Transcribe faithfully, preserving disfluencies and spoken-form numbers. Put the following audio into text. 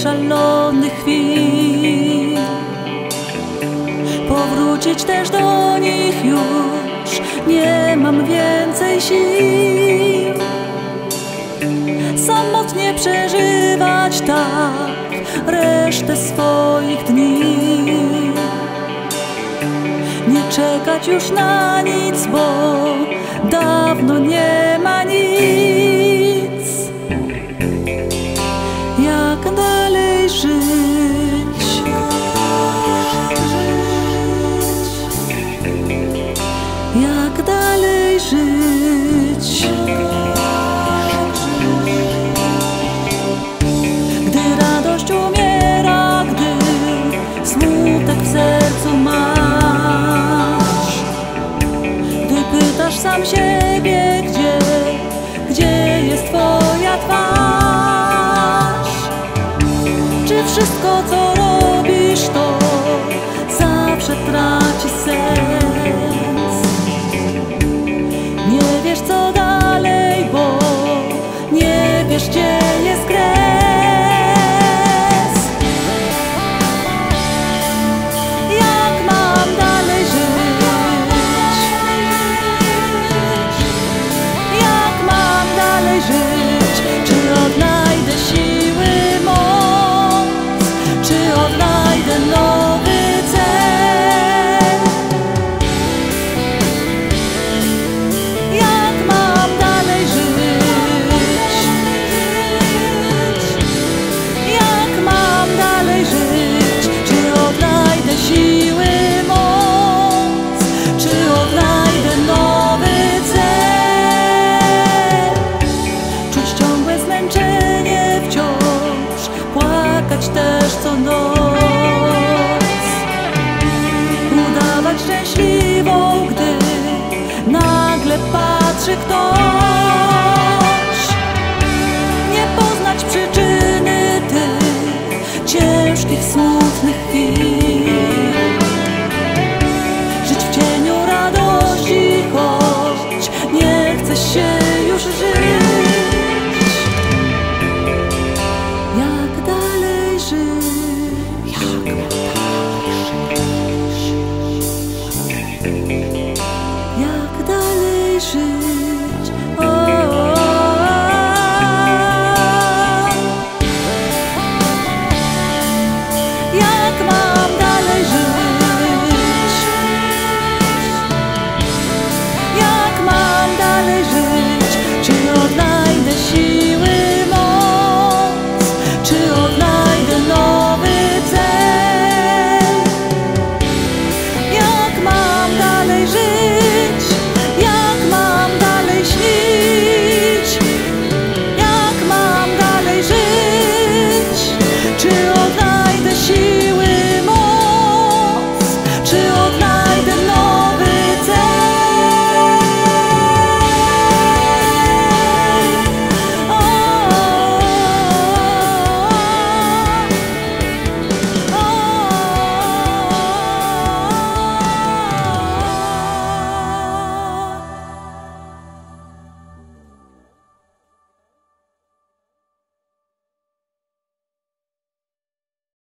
szalonych chwil. Powrócić też do nich już nie mam więcej sił. Samotnie przeżywać tak resztę swoich dni. Nie czekać już na nic, bo dawno nie ma nic. Jak dalej żyć? Jak dalej żyć? Gdy radość umiera, gdy smutek w sercu masz, gdy pytasz sam siebie, gdzie, gdzie jest twoja twarz? Czy wszystko, co robisz, to zawsze traci sens? Nie wiesz, co dalej, bo nie wiesz, gdzie jest kres. Jak mam dalej żyć? Jak mam dalej żyć? Czy odnajdę siły, moc? Czy odnajdę nowy cel? Jak mam dalej żyć? Jak mam dalej żyć? Czy odnajdę siły, moc? Czy odnajdę nowy cel? Czuć ciągłe zmęczenie wciąż, płakać też co noc, udawać szczęśliwą, gdy nagle patrzy ktoś. Nie poznać przyczyny tych ciężkich, smutnych chwil. Żyć w cieniu radości, choć nie chce się już żyć. Jak dalej żyć? Jak dalej żyć? Jak dalej żyć?